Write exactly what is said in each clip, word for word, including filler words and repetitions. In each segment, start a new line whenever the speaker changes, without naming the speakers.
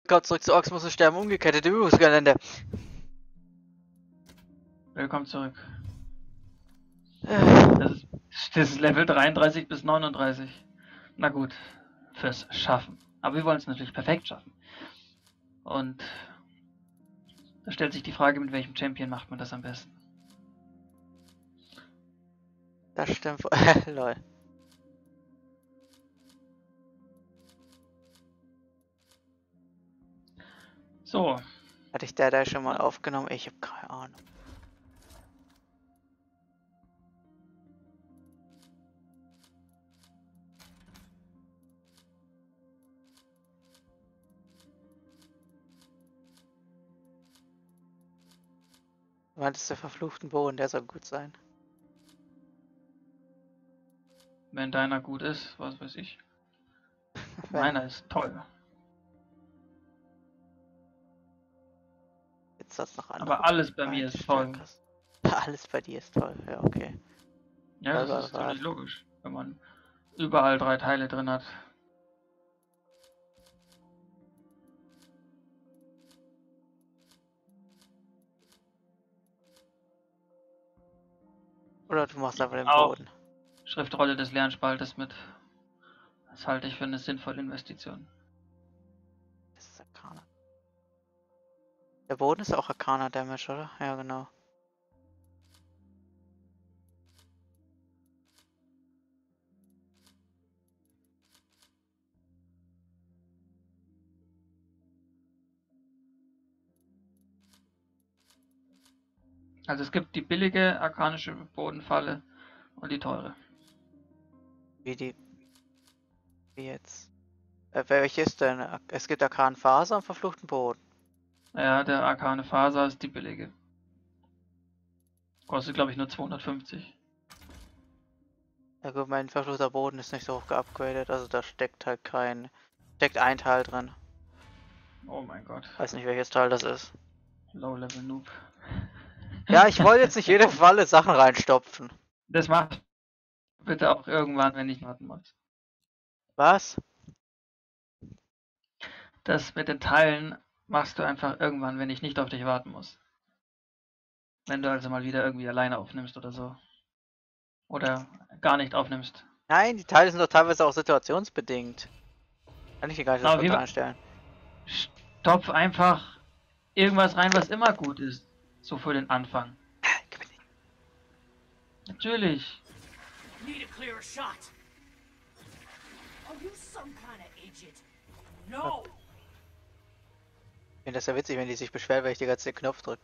Kommt zurück zu Oxmus und sterben umgekettet im Übungsgelände.
Willkommen zurück.
Äh,
Das ist, das ist Level dreiunddreißig bis neununddreißig. Na gut, fürs Schaffen. Aber wir wollen es natürlich perfekt schaffen. Und da stellt sich die Frage, mit welchem Champion macht man das am besten?
Das stimmt. Lol.
So,
Hatte ich der da schon mal aufgenommen? Ich habe keine Ahnung. Du meintest der verfluchten Boden, der soll gut sein.
wenn deiner gut ist, was weiß ich.
Wenn
Meiner ist toll.
jetzt das noch andere.
Aber alles bei mir ist toll.
Stärkes. Alles bei dir ist toll. Ja, okay.
Ja,
Toll
das
war
ist
das.
natürlich logisch, wenn man überall drei Teile drin hat.
Oder du machst einfach den
Auch
Boden.
Schriftrolle des Lernspaltes mit. Das halte ich für eine sinnvolle Investition.
Das ist Arcana. Der Boden ist auch Arcana Damage, oder? Ja, genau.
Also es gibt die billige arkanische Bodenfalle und die teure.
Wie die. Wie jetzt. Äh, welche ist denn? Es gibt Arkan Faser und verfluchten Boden.
Ja, der arkane Faser ist die billige. Kostet glaube ich nur zweihundertfünfzig.
Ja gut, mein verfluchter Boden ist nicht so hoch geupgradet, also da steckt halt kein. Steckt ein Teil drin.
Oh mein Gott.
Weiß nicht welches Teil das ist.
Low-Level Noob.
Ja, ich wollte jetzt nicht jede Falle Sachen reinstopfen.
Das macht bitte auch irgendwann, wenn ich warten muss.
Was?
Das mit den Teilen machst du einfach irgendwann, wenn ich nicht auf dich warten muss. Wenn du also mal wieder irgendwie alleine aufnimmst oder so. Oder gar nicht aufnimmst.
Nein, die Teile sind doch teilweise auch situationsbedingt. Kann ich hier gar nicht das
Aber wie
Konto
wir-
einstellen.
Stopf einfach irgendwas rein, was immer gut ist. So für den Anfang. Natürlich.
Need a clearer shot. Are you some kind of idiot? No.
Ich finde das ja witzig, wenn die sich beschweren, weil ich die ganze Zeit den Knopf drücke.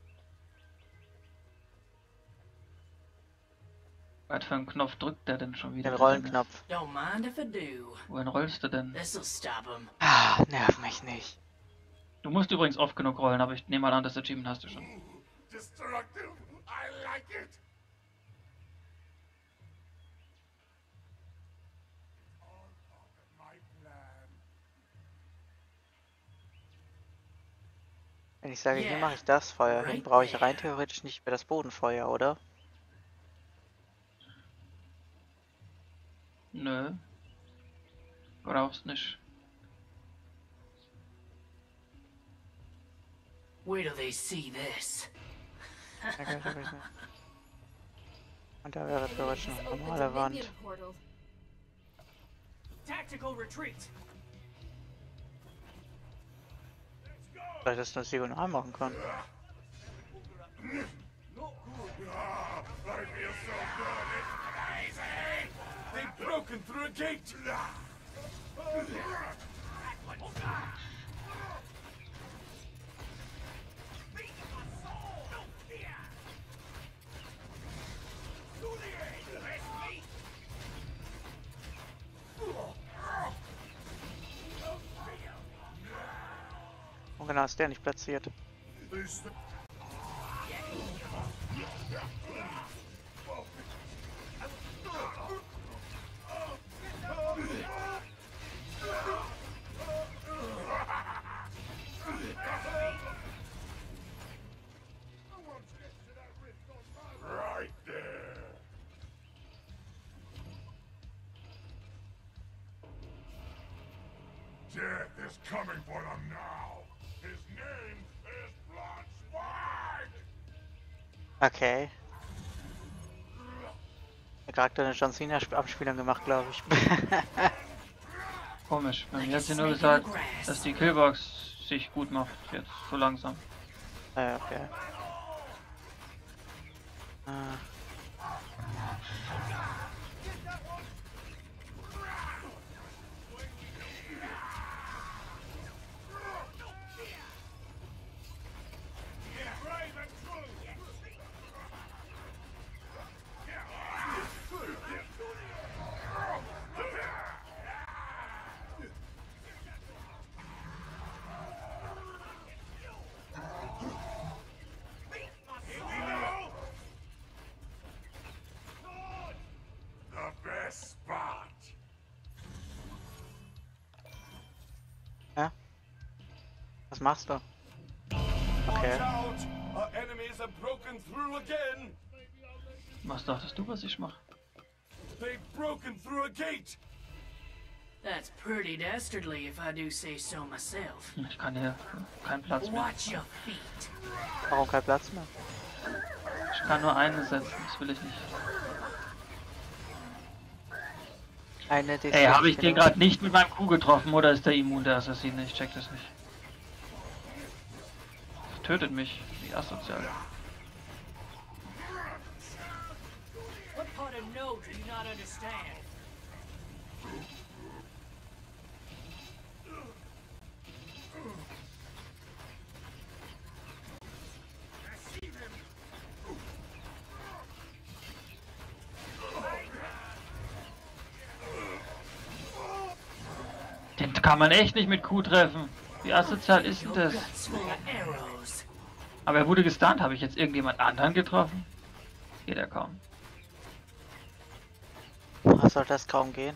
Was für einen Knopf drückt der denn schon wieder?
Den Rollenknopf.
Don't mind if I do.
Wohin rollst du denn?
This'll stop him.
Ah, nerv mich nicht.
Du musst übrigens oft genug rollen, aber ich nehme mal an, das Achievement hast du schon.
Destructive. I like it. All part of my plan.
Wenn ich sage, hier
Yeah,
mache ich das Feuer hin,
right
brauche ich rein
there.
theoretisch nicht mehr das Bodenfeuer, oder?
Nö. Brauchst nicht.
Wait till they see this.
Ja, kann ich aber nicht mehr. Und da wäre theoretisch noch eine normale Wand.
Tactical retreat.
Vielleicht, dass das diagonal machen kann.
Ah, I feel so good. It's crazy. They've broken through a gate.
Und genau ist der nicht platziert.
Right there. Death is coming for them now.
Okay. Gerade eine John Cena Abspielung gemacht, glaube ich.
Komisch. Bei mir hat sie nur gesagt, dass die Killbox sich gut macht. Jetzt so langsam.
äh, okay. Ah.
The best spot.
Ja? Was machst du?
Watch
Okay.
out! Our enemies have broken through again.
Was dachtest du, was ich mache?
They've broken through a gate.
That's pretty dastardly if I do say so myself.
Ich kann hier keinen Platz mehr.
Watch your feet.
Warum kein Platz mehr?
Ich kann nur eine setzen, das will ich nicht.
Eine D C.
Ey, habe ich den gerade nicht mit meinem Kuh getroffen oder ist der immun, der Assassine? Ich check das nicht. Das tötet mich, wie asozial.
What part of no do you not understand?
Den kann man echt nicht mit Q treffen. Wie asozial ist denn
Your
das?
guts full of arrows.
Aber er wurde gestunt. Habe ich jetzt irgendjemand anderen getroffen? Geht er kaum.
Was soll das kaum gehen?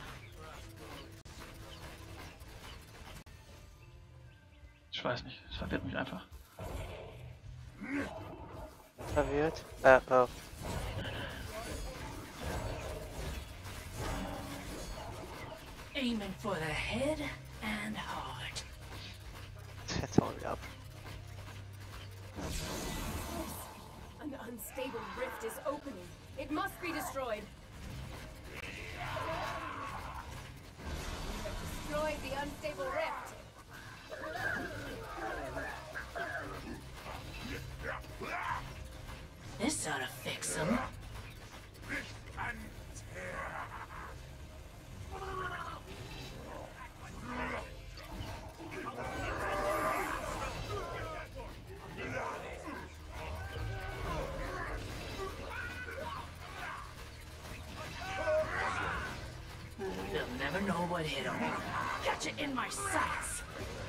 Ich weiß nicht. Das verwirrt mich einfach.
Verwirrt? Äh, oh.
Aiming for the head and heart.
Jetzt hau ich ab.
An unstable rift is opening. It must be destroyed. We have destroyed the unstable rift.
This ought to fix them. They'll never know what hit them. Catch it in my sights.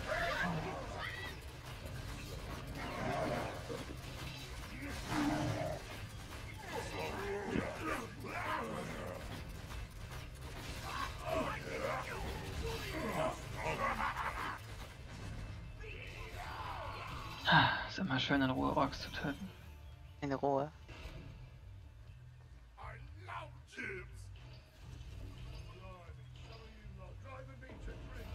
Ah, ist immer schön in Ruhe Orks zu töten.
In Ruhe.
I love chips. Driving me to drink.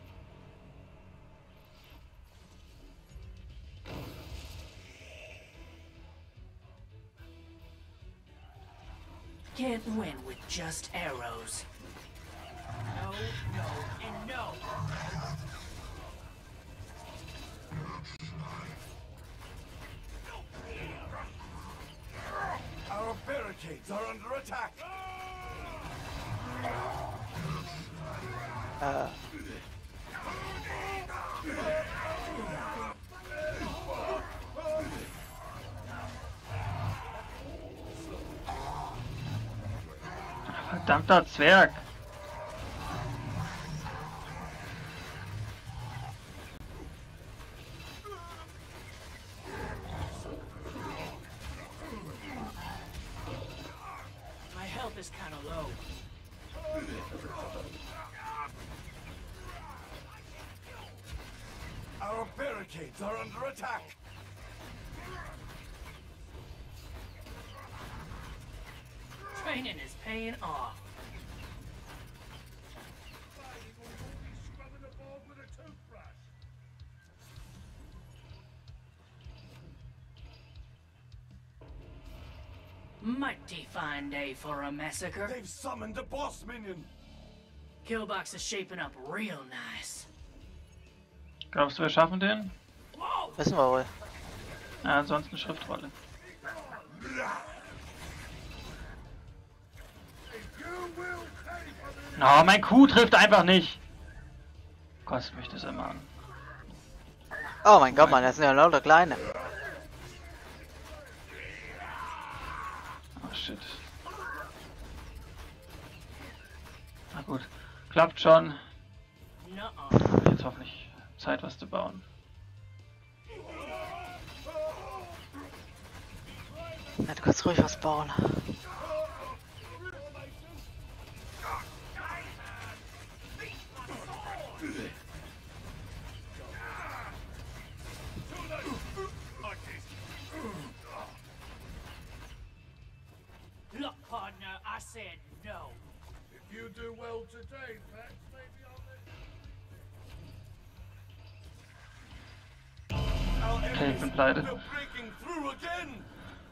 Can't win with just arrows. No, no, and no.
Our barricades are under attack.
Äh.
Verdammter Zwerg!
My health is kind of low.
Our barricades are under attack.
Training is paying off.
Scrubbing the board with a toothbrush.
Mighty fine day for a massacre.
They've summoned the boss minion.
Killbox is shaping up real nice.
Glaubst du, wir schaffen den?
Wissen wir wohl.
Ja, ansonsten Schriftrolle. Oh, mein Kuh trifft einfach nicht. Kostet mich das immer an.
Oh mein Gott, Mann, das sind ja lauter kleine.
Oh shit. Na gut, klappt schon.
Nuh-uh.
Jetzt hoffentlich Zeit, was zu bauen.
Ja, du kannst ruhig was bauen.
Look, partner, I said no.
If you do well today, perhaps maybe I'll let
Okay, ich bin pleite.
They're breaking through again.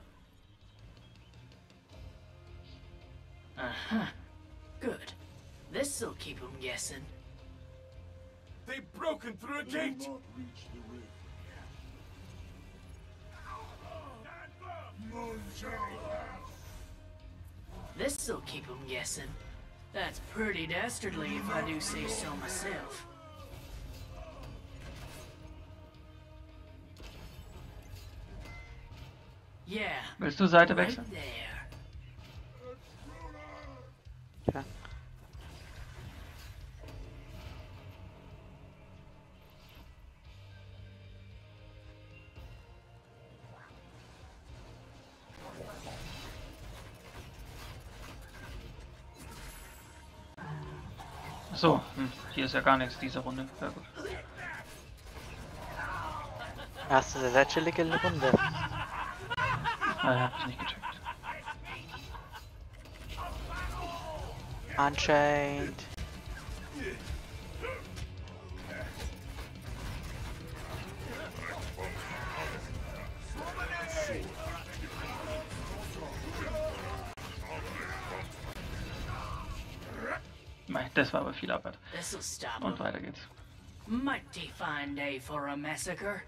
Uh-huh. Good. This'll keep them guessing.
They've broken through a gate.
This'll keep them guessing. That's pretty dastardly if I do say so myself. Yeah,
Willst du Seite
right
wechseln?
there.
Ja.
So, hm, hier ist ja gar nichts diese Runde. Ja, gut.
Erste sehr chillige Runde.
Ah, ja, hab ich nicht gecheckt.
Unchained.
Mei, das war aber viel Arbeit.
This'll stop
Und
'em.
weiter geht's.
Mighty fine day for a massacre.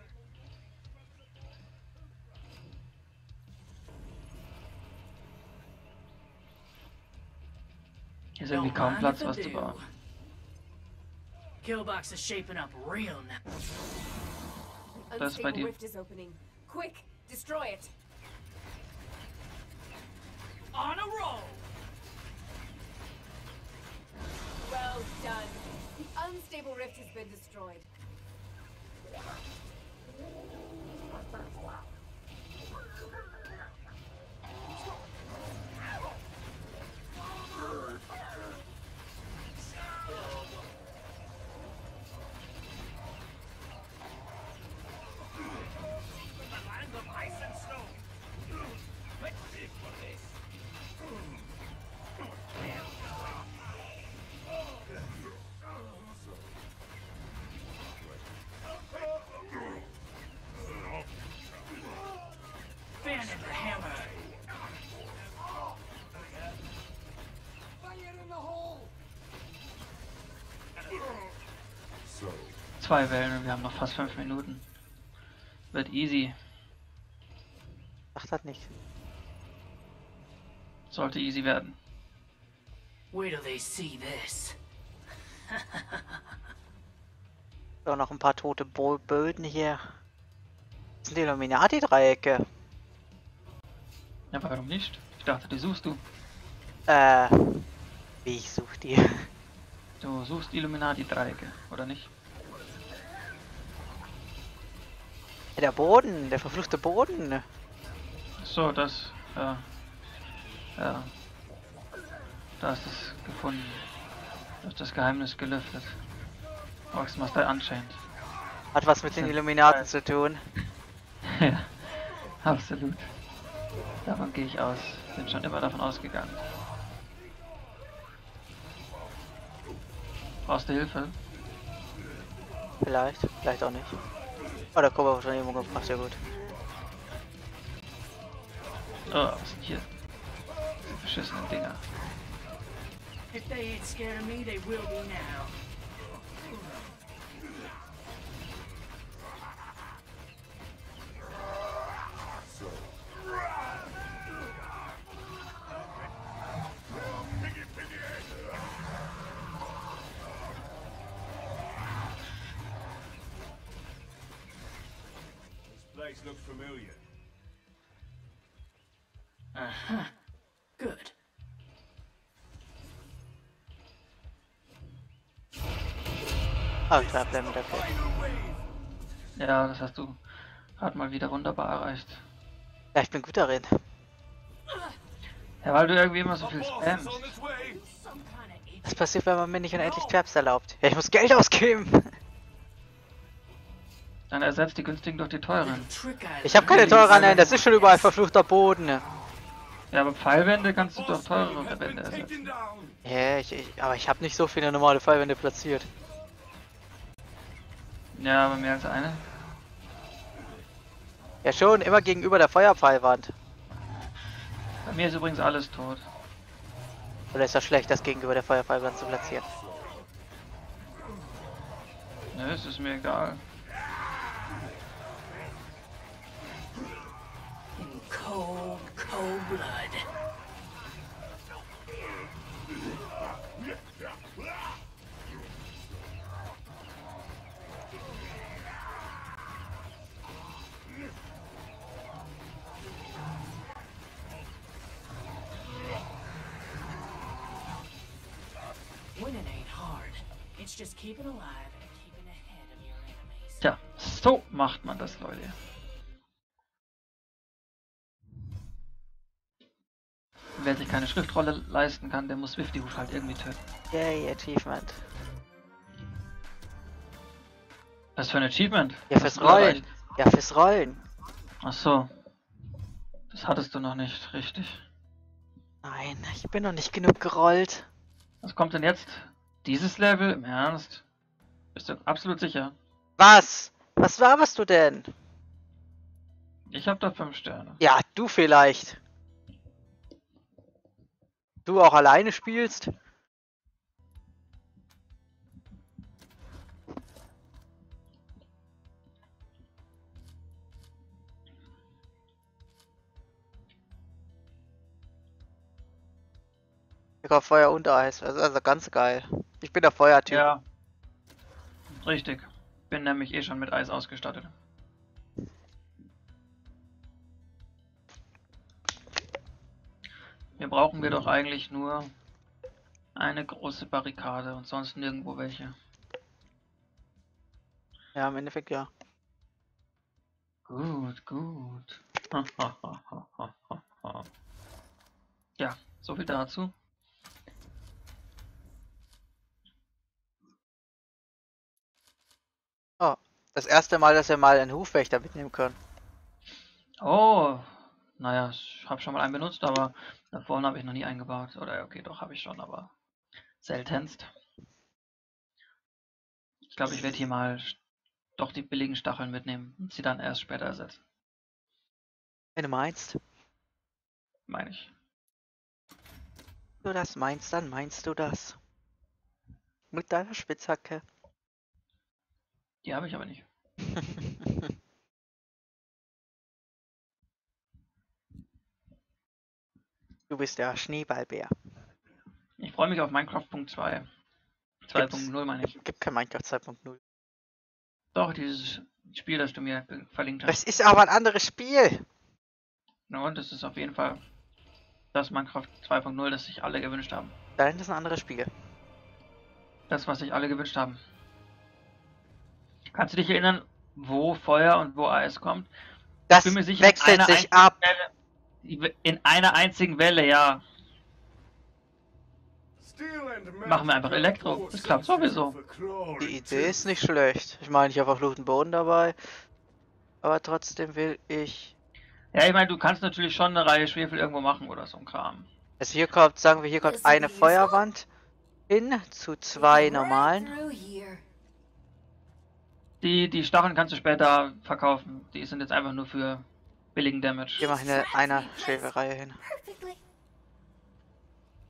Hier ist irgendwie
Don't
kaum
mind
Platz,
if I
was zu
do.
bauen.
Killbox is shaping up real nice.
Das ist bei
Unstable
dir.
rift is opening. Quick, destroy it.
On a roll.
Well done. The unstable rift has been destroyed.
Fan in the hammer.
Zwei Wellen und wir haben noch fast fünf Minuten. Wird easy.
Ach, das nicht.
Sollte easy werden.
Wait till they see this.
So, noch ein paar tote Bo Böden hier. Das sind die Illuminati-Dreiecke.
Ja, warum nicht? Ich dachte, die suchst du.
Äh, wie ich such die.
Du suchst Illuminati-Dreiecke, oder nicht?
Der Boden, der verfluchte Boden.
So, das, ja. Ja. Da ist es gefunden. Da ist das Geheimnis gelüftet. Oxmaster Unchained.
Hat was mit den Illuminaten zu tun.
Ja, absolut. Davon gehe ich aus. Bin schon immer davon ausgegangen. Brauchst du Hilfe?
Vielleicht, vielleicht auch nicht. Oh, der Koba hat schon irgendwo gebracht, ja gut.
Oh, was ist denn hier? beschissenen Dinger.
If they ain't scared of me, they will be now.
This place looks familiar.
Uh-huh. Good.
Ah, da bleiben wir dafür.
Ja, das hast du gerade mal wieder wunderbar erreicht.
Ja, ich bin gut darin.
Ja, weil du irgendwie immer so viel
Boss is
spammst.
on its way.
Some kind of idiot.
Was passiert, wenn man mir nicht unendlich Tabs erlaubt? Ja, ich muss Geld ausgeben.
Dann ersetzt die günstigen durch die teuren.
Trick I
Ich habe keine teuren, nein, das ist schon überall verfluchter Boden.
Ja, aber Pfeilwände kannst du durch teurere
Has
Wände
been
ersetzen.
taken down.
Ja, ich, ich, aber ich habe nicht so viele normale Fallwände platziert.
Ja, aber mehr als eine.
Ja schon, immer gegenüber der Feuerpfeilwand.
Bei mir ist übrigens alles tot.
Oder ist das schlecht, das gegenüber der Feuerpfeilwand zu platzieren?
Nö, es ist mir egal.
in cold, cold blood. Winning ain't hard. It's just keeping alive and keeping ahead of your enemies.
Tja, so macht man das, Leute. Wer sich keine Schriftrolle leisten kann, der muss Swifty-Hut halt irgendwie töten.
Yay, Achievement.
Was für ein Achievement?
Ja,
Hast
fürs
du
Rollen.
erreicht?
Ja, fürs Rollen.
Ach so. Das hattest du noch nicht, richtig.
Nein, ich bin noch nicht genug gerollt.
Was kommt denn jetzt? Dieses Level? Im Ernst? Bist du absolut sicher?
Was? Was laberst du denn?
Ich hab da fünf Sterne.
Ja, du vielleicht. Du auch alleine spielst? Ich hab Feuer und Eis. Also, also ganz geil. Ich bin der Feuertyp.
Ja. Richtig. Bin nämlich eh schon mit Eis ausgestattet. Hier brauchen wir doch eigentlich nur eine große Barrikade und sonst nirgendwo welche.
Ja, im Endeffekt ja.
Gut, gut. Ja, so viel dazu.
Oh, das erste Mal, dass wir mal einen Hufwächter mitnehmen können.
Oh, naja, ich habe schon mal einen benutzt, aber da vorne habe ich noch nie eingebaut. Oder okay, doch habe ich schon, aber seltenst. Ich glaube, ich werde hier mal doch die billigen Stacheln mitnehmen und sie dann erst später ersetzen.
Wenn du meinst,
Meine ich.
du das meinst, dann meinst du das. Mit deiner Spitzhacke.
Die habe ich aber nicht.
Du bist der Schneeballbär.
Ich freue mich auf Minecraft Punkt zwei. zwei Punkt null meine ich.
Gibt kein Minecraft zwei Punkt null.
Doch, dieses Spiel, das du mir verlinkt
Das
hast.
ist aber ein anderes Spiel.
Ja, und das ist auf jeden Fall das Minecraft zwei Punkt null, das sich alle gewünscht haben.
Nein, das ist ein anderes Spiel.
Das, was sich alle gewünscht haben. Kannst du dich erinnern, wo Feuer und wo Eis kommt?
Das
bin mir sicher,
wechselt
einer
sich
einzigen
ab.
Welle, in einer einzigen Welle, ja. Machen wir einfach Elektro. Das klappt sowieso.
Die Idee ist nicht schlecht. Ich meine, ich habe verfluchten Boden dabei. Aber trotzdem will ich...
Ja, ich meine, du kannst natürlich schon eine Reihe Schwefel irgendwo machen oder so ein Kram.
Also hier kommt, sagen wir, hier kommt eine Feuerwand hin zu zwei normalen.
Through here.
Die, die Stacheln kannst du später verkaufen. Die sind jetzt einfach nur für billigen Damage.
Hier mache ich eine einer Schwefelreihe hin.
Perfectly.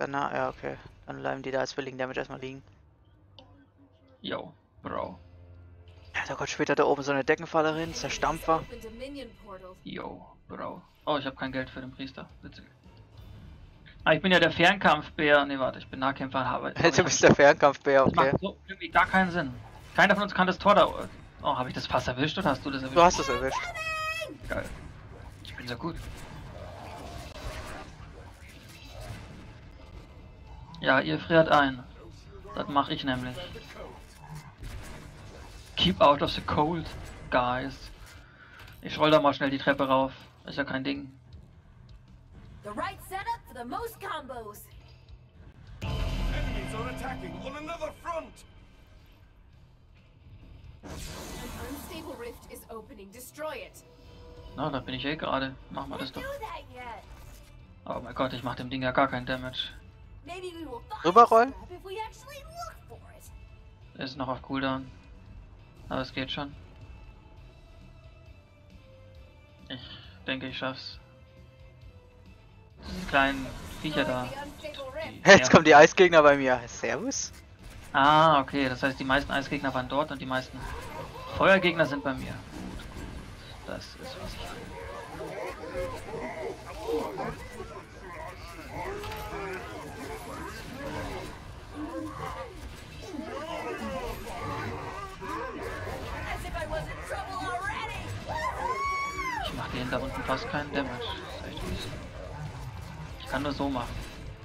Danach, ja, okay. Dann bleiben die da als Willing Damage erstmal liegen.
Yo, Bro.
Ja, da kommt später da oben so eine Deckenfalle rein, zerstampft war.
Opened a minion portal.
Yo, Bro. Oh, ich habe kein Geld für den Priester. Witzig. Ah, ich bin ja der Fernkampfbär. Ne, warte, ich bin Nahkämpfer. Aber
Du bist der Fernkampfbär,
das
okay.
macht so irgendwie gar keinen Sinn. Keiner von uns kann das Tor da... Oh, habe ich das fast erwischt oder hast du das erwischt?
Du hast es erwischt.
Geil. Ich bin so gut. Ja, ihr friert ein. Das mache ich nämlich. Keep out of the cold, guys. Ich roll da mal schnell die Treppe rauf. Ist ja kein Ding.
The right setup for the most combos.
Enemies are attacking on another front.
An unstable rift is opening. Destroy it.
Na, da bin ich eh gerade. Machen wir das doch.
Do that yet.
Oh mein Gott, ich mach dem Ding ja gar keinen Damage.
Maybe we will find
Rüberrollen?
scrap if we actually look for it.
Er ist noch auf Cooldown. Aber es geht schon. Ich denke, ich schaff's. Diese kleinen Viecher da.
The unstable rift.
Jetzt kommen die Eisgegner bei mir. Servus.
Ah, okay. Das heißt, die meisten Eisgegner waren dort und die meisten Feuergegner sind bei mir. Gut, gut. Das ist was ich will.
As if I was in trouble already.
Ich mache denen da unten fast keinen Damage. Das ist echt mies. Ich kann nur so machen.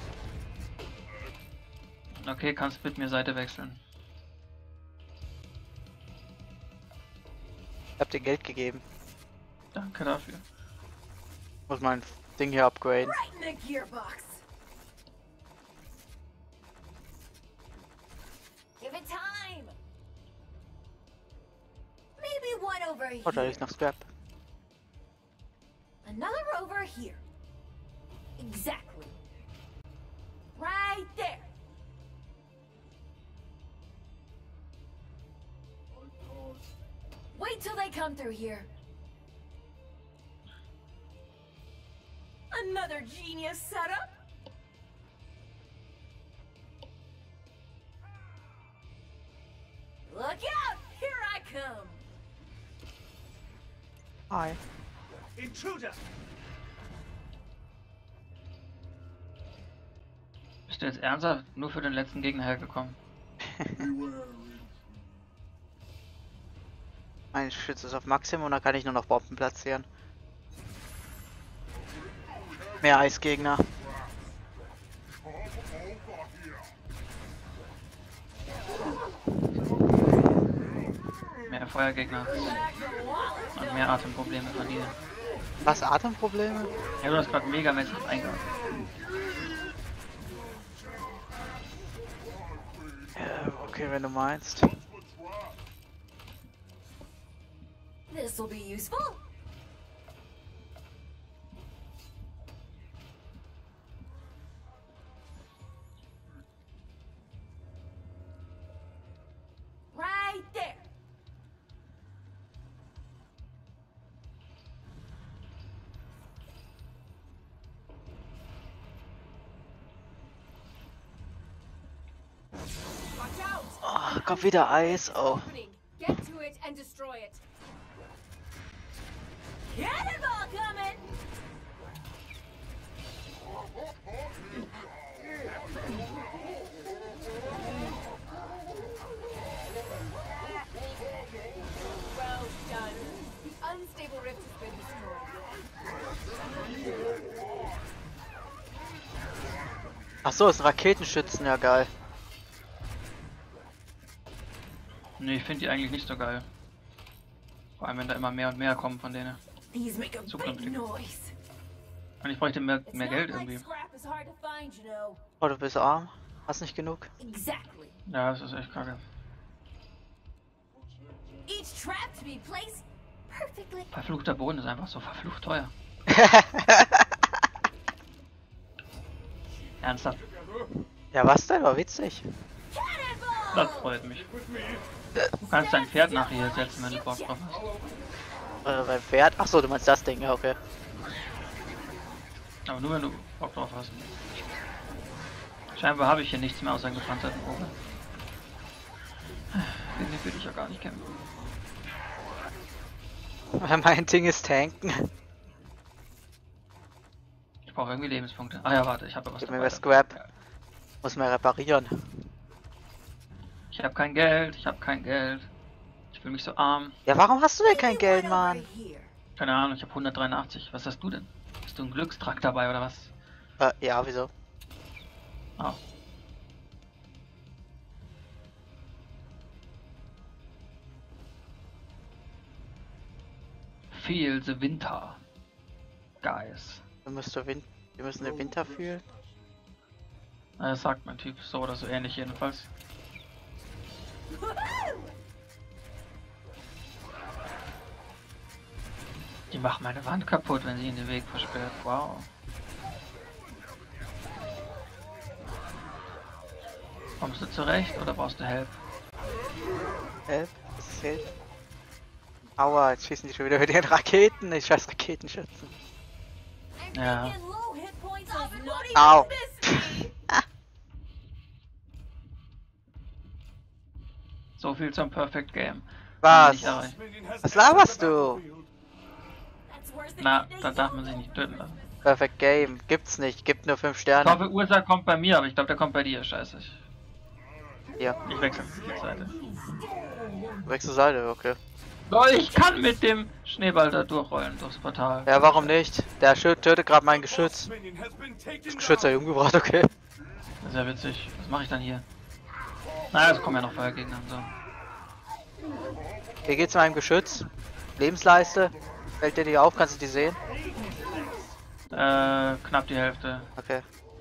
Okay, kannst mit mir Seite wechseln.
Ich hab dir Geld gegeben.
Danke dafür.
Muss mein Ding hier upgraden.
Right in the gearbox. Give it time. Maybe one over
Oh, da
here.
ist noch Scrap.
Another over here. Exactly. Right there. Wait till they come through here. Another genius setup. Look out! Here I come.
Hi.
Intruder!
Bist du jetzt ernsthaft nur für den letzten Gegner hergekommen?
Mein Schütz ist auf Maximum, da kann ich nur noch Bomben platzieren. Mehr Eisgegner.
Mehr Feuergegner und mehr Atemprobleme von dir.
Was, Atemprobleme?
Ja, du hast gerade megamäßig eingegangen.
Ja, okay, wenn du meinst.
This will be useful. Right there. Watch out.
Oh, kommt wieder Eis. Oh.
Opening. Get to it and destroy it. Cannonball coming! Well done. The unstable rift has been destroyed.
Ach so, ist ein Raketenschützen, ja geil.
Nee, ich finde die eigentlich nicht so geil. Vor allem, wenn da immer mehr und mehr kommen von denen.
These make a big
Zukünftig.
noise.
Und ich bräuchte mehr,
It's
mehr
not
Geld
like
irgendwie.
scrap is hard to find, you know.
Oh, du bist arm. Hast nicht genug?
Exactly.
Ja, das ist echt kacke.
Each trap to be placed perfectly.
Verfluchter Boden ist einfach so verflucht teuer. Ernsthaft?
Ja, was denn? War witzig.
Cannonball!
Das freut mich. Du kannst dein Pferd nachher hier setzen, wenn du Bock drauf hast.
Äh, beim Pferd? Ach so, du meinst das Ding, ja, okay.
Aber nur wenn du Bock drauf hast. Scheinbar habe ich hier nichts mehr außer einen gepanzerten Bogen. Gegen den will ich ja gar nicht kämpfen.
Mein Ding ist tanken.
Ich brauche irgendwie Lebenspunkte. Ah ja, warte, ich habe ja was
Gib
dabei.
mir mehr Scrap. Muss mehr reparieren.
Ich habe kein Geld, ich habe kein Geld. Ich fühle mich so arm.
Ja, warum hast du denn kein Geld, Mann?
Keine Ahnung, ich habe hundertdreiundachtzig. Was hast du denn? Hast du einen Glückstrakt dabei oder was?
Äh, ja, wieso?
Oh. Feel the winter, guys.
Du musst du Win Wir müssen den Winter fühlen.
Na, das sagt mein Typ, so oder so ähnlich jedenfalls. Die macht meine Wand kaputt, wenn sie in den Weg versperrt. Wow. Kommst du zurecht oder brauchst du Help?
Help? Das ist Hilfe. Aua, jetzt schießen die schon wieder mit den Raketen. Ich scheiß Raketenschützen.
Ja.
Au.
So viel zum Perfect Game.
Was?
Nicht erreicht.
Was laberst du?
Na, da darf man sich nicht töten lassen.
Perfect Game. Gibt's nicht. Gibt nur fünf
Ich
Sterne.
hoffe, Ursa kommt bei mir, aber ich glaube, der kommt bei dir. Scheiße. Ich,
Ja.
ich wechsle die Seite.
Wechsel Seite, okay.
So, ich kann mit dem Schneeball da durchrollen durchs Portal.
Ja, warum nicht? Der Schüt tötet gerade mein Geschütz. Das Geschütz hat umgebracht, okay.
Das ist ja witzig. Was mache ich dann hier? Naja, es kommen ja noch Feuergegner. So.
Wie geht's meinem Geschütz? Lebensleiste? Fällt dir die auf? Kannst du die sehen?
Äh, knapp die Hälfte.
Okay.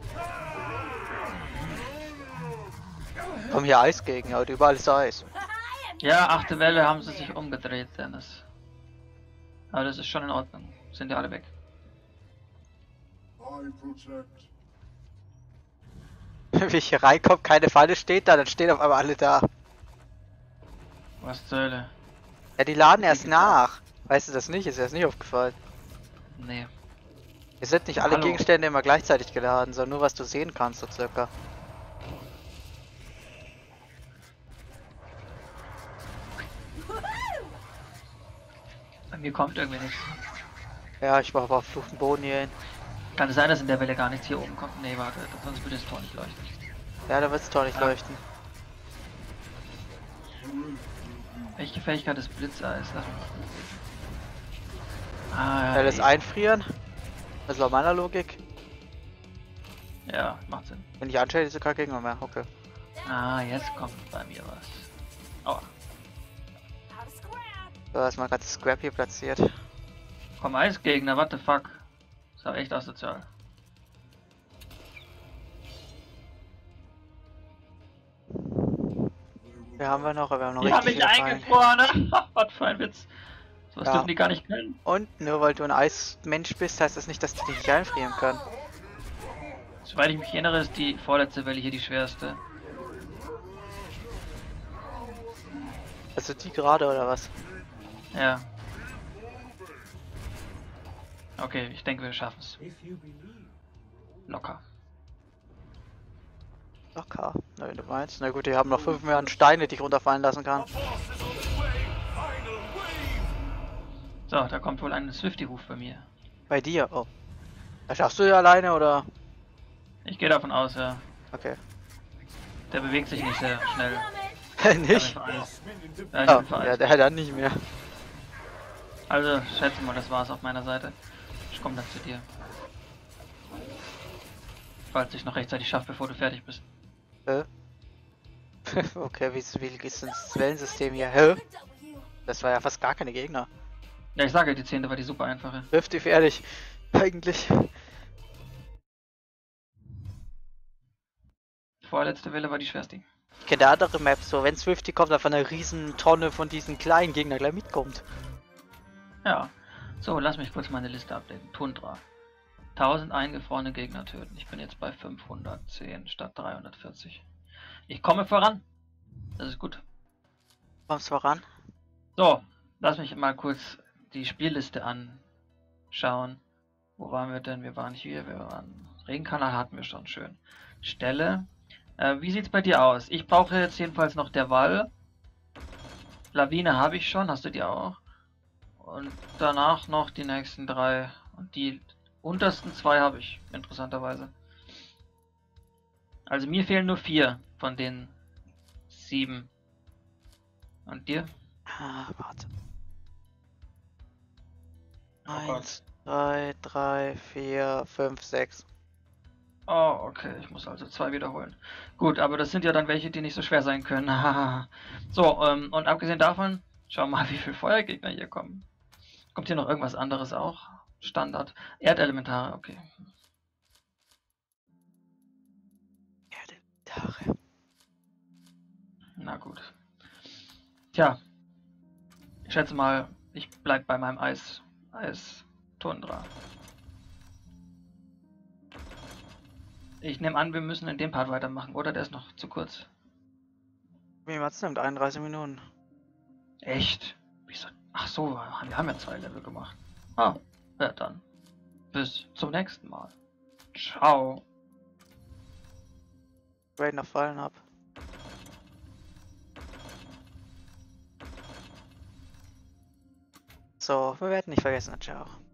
Komm hier Eis gegen, aber überall ist Eis.
Ja, achte Welle haben sie sich umgedreht, Dennis. Aber das ist schon in Ordnung. Sind ja alle weg.
Wie ich hier reinkomme, keine Falle steht da, dann stehen auf einmal alle da.
Was zur Hölle?
Ja, die laden erst nach. Weißt du das nicht? Ist dir das nicht aufgefallen?
Nee.
Es sind nicht alle
Hallo.
Gegenstände immer gleichzeitig geladen, sondern nur was du sehen kannst, so circa.
Bei mir kommt irgendwie nichts.
Ja, ich war aber auf Flucht den Boden hier hin.
Kann es sein, dass in der Welle gar nichts hier oben kommt? Nee, warte, sonst würde das Tor nicht leuchten.
Ja, da wird's doch nicht
Ja.
leuchten.
Welche Fähigkeit ist Blitzeis? Lass mich nicht sehen. Ah, ja.
Schnelles
eh.
Einfrieren. Das ist laut meiner Logik.
Ja, macht Sinn.
Wenn ich anschaue, diese kein Gegner mehr. Okay.
Ah, jetzt kommt bei mir was. Aua.
So, erstmal gerade Scrap hier platziert.
Komm, Eisgegner, what the fuck? Das war echt asozial.
Wir haben wir noch, aber wir haben noch
Die haben
richtig
mich
viele Feinde.
eingefroren, ne? Was für ein Witz. So was
Ja.
dürfen die gar nicht können.
Und nur weil du ein Eismensch bist, heißt das nicht, dass die dich nicht einfrieren können.
Soweit ich mich erinnere, ist die vorletzte Welle hier die schwerste.
Also die gerade oder was?
Ja. Okay, ich denke, wir schaffen es. Locker.
Locker. Na, wenn du meinst. Na gut, die haben noch fünf mehr an Steine, die ich runterfallen lassen kann.
So, da kommt wohl ein Swifty-Ruf bei mir.
Bei dir? Oh. Das schaffst du ja alleine oder?
Ich gehe davon aus, ja.
Okay.
Der bewegt sich nicht sehr schnell.
Nicht?
Ja, ich
Oh,
bin
ja,
vereist.
der dann nicht mehr.
Also, schätze mal, das war's auf meiner Seite. Ich komme dann zu dir. Falls ich noch rechtzeitig schaffe, bevor du fertig bist.
Hä? Okay, wie, wie ist denn das Wellensystem hier? Hä? Das war ja fast gar keine Gegner.
Ja, ich sage, die zehnte war die super einfache.
Wirft die fertig. Eigentlich.
Die vorletzte Welle war die schwerste.
Ich kenne andere Maps, so wenn Swifty kommt, einfach eine riesen Tonne von diesen kleinen Gegnern gleich mitkommt.
Ja. So, lass mich kurz meine Liste updaten. Tundra. tausend eingefrorene Gegner töten. Ich bin jetzt bei fünfhundertzehn statt dreihundertvierzig. Ich komme voran. Das ist gut.
Kommst voran?
So, lass mich mal kurz die Spielliste anschauen. Wo waren wir denn? Wir waren hier, wir waren Regenkanal hatten wir schon, schön. Stelle. Äh, wie sieht's bei dir aus? Ich brauche jetzt jedenfalls noch der Wall. Lawine habe ich schon, hast du die auch? Und danach noch die nächsten drei. Und die untersten zwei habe ich, interessanterweise. Also mir fehlen nur vier von den sieben. Und dir?
Ah, warte.
Oh Gott.
Eins, zwei, drei, vier, fünf, sechs.
Oh, okay, ich muss also zwei wiederholen. Gut, aber das sind ja dann welche, die nicht so schwer sein können. So, ähm, und abgesehen davon, schau mal, wie viele Feuergegner hier kommen. Kommt hier noch irgendwas anderes auch? Standard. Erdelementare, okay.
Erdelementare.
Na gut. Tja. Ich schätze mal, ich bleib bei meinem Eis. Eis-Tundra. Ich nehme an, wir müssen in dem Part weitermachen, oder? Der ist noch zu kurz.
Wie man es nimmt, einunddreißig Minuten.
Echt? Wieso? Ach so, wir haben ja zwei Level gemacht. Ah, ja dann. Bis zum nächsten Mal. Ciao.
Raid noch Fallen ab. So, wir werden nicht vergessen. Ciao.